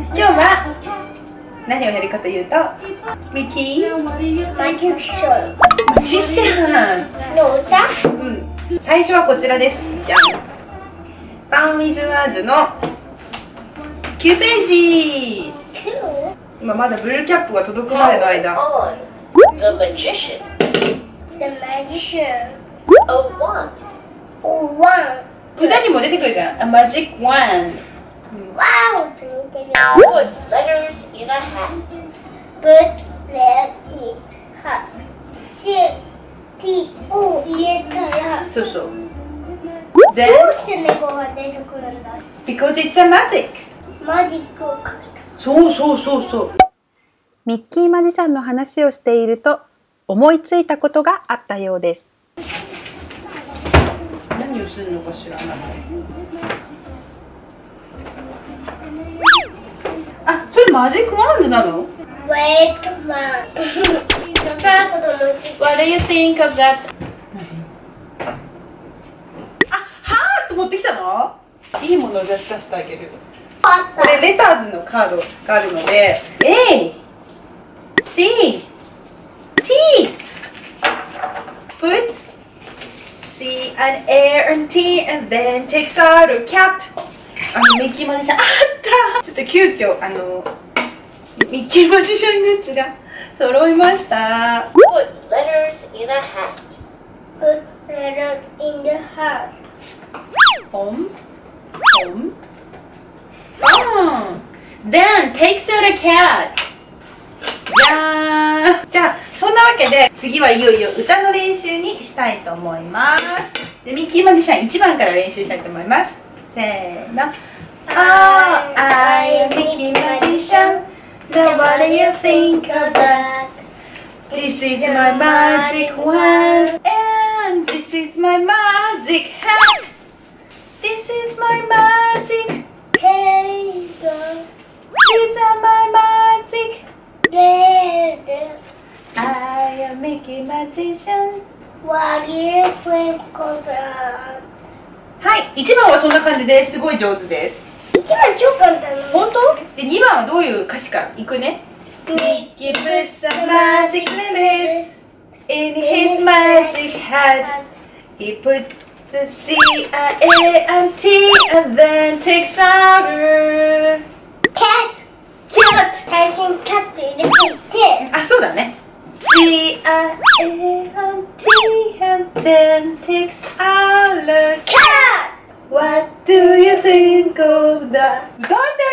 今日は何をやるかというと、ミッキーマジックショー。 マジシャンの歌？ 最初はこちらです。じゃん。パンウィズワーズの9ページ。今まだブルーキャップが届くまでの間。 The magician The magician of one. one 歌にも出てくるじゃん。A magic wand。 wow って似てる。 Put letters in a hat. Put leg in hat C-T-O 入れたらそうそう。 ど Then うして猫が出てくるんだ。 because it's a magic。 マジックをかけた。 そうそうそうそう。 ミッキーマジシャンの話をしていると思いついたことがあったようです。 何をするのかしら。あ、それマジックワンドなの？ Wait one What do you think of that? あ、はーっと持ってきたの？いいものを出してあげる。これレターズのカードがあるので A C T puts C and A and T and then takes out a cat。ミッキーマジシャンあった。ちょっと急遽ミッキーマジシャングッズが揃いました。 Put letters in a hat. Put letters in the hat Home Home Then takes out a cat。 じゃーん。じゃあそんなわけで次はいよいよ歌の練習にしたいと思います。でミッキーマジシャン1番から練習したいと思います。せーの。 Oh, I am Mickey Magician. Now what do you think of that? This is my magic wand and this is my magic hat. This is my magic. Hey go These are my magic. red I am Mickey Magician. What do you think of that? はい、1番はそんな感じですごい上手です。 一番超簡単なの。 本当？で2番はどういう歌詞かいくね。Mickey puts some magic letters in his magic hat. He puts the C and A and T and then takes out her cat cat. 最初にキャット入れていてあ、そうだね。C and A and T and then takes out her cat. What do you think of that? 歌ってる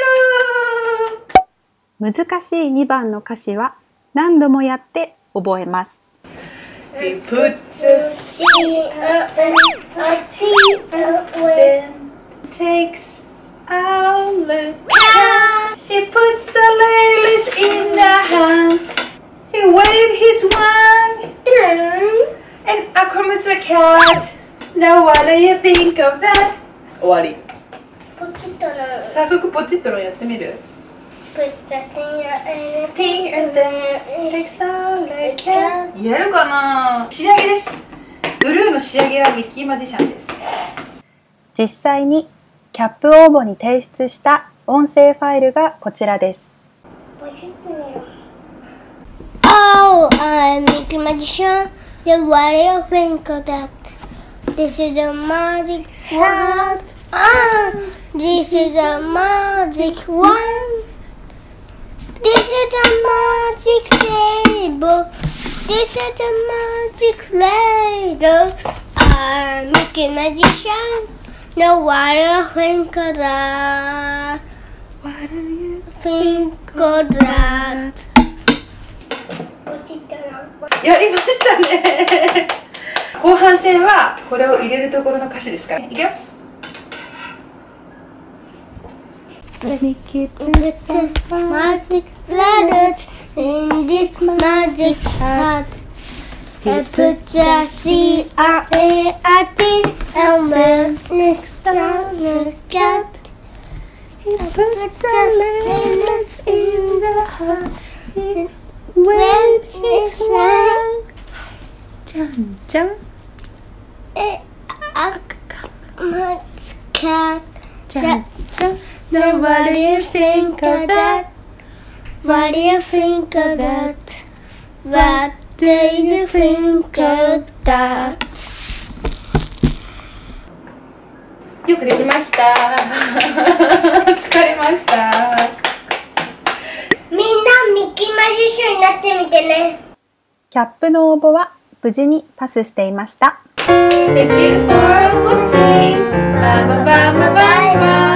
ー。 難しい2番の歌詞は何度もやって覚えます。 He puts a C A T then takes out the cat. He puts a letters in the hand. He waves his wand and out comes a cat. Now what do you think of that? 終わり。 ポチッとなの。 早速ポチッとのやってみる？ Put the C A T and then takes out the cat. やるかな？仕上げです。ブルーの仕上げはミッキーマジシャンです。 実際にキャップ応募に提出した音声ファイルがこちらです。 ポチッとなの。Oh, I'm Mickey Magician. Then what do you think of that? This is a magic hat. This is a magic wand. This is a magic table. This is a magic ladder. I'm Mickey Magician. Now what do you think of that? What do you Think of that? やりましたね。後半戦はこれを入れるところの歌詞ですからね。いくよ。 Mickey Put some magic letters in this magic hat. I put the C R A R T and when it's down the cat. He puts the letters in the hat. When it's like じゃんじゃん a cat. じゃんじゃん Now what do you think of that? What do you think of that? What do you think of that? よくできました。疲れました。 みんなミッキーマジシャンになってみてね。 キャップの応募は無事にパスしていました。 Thank you for watching. Bye bye bye bye bye.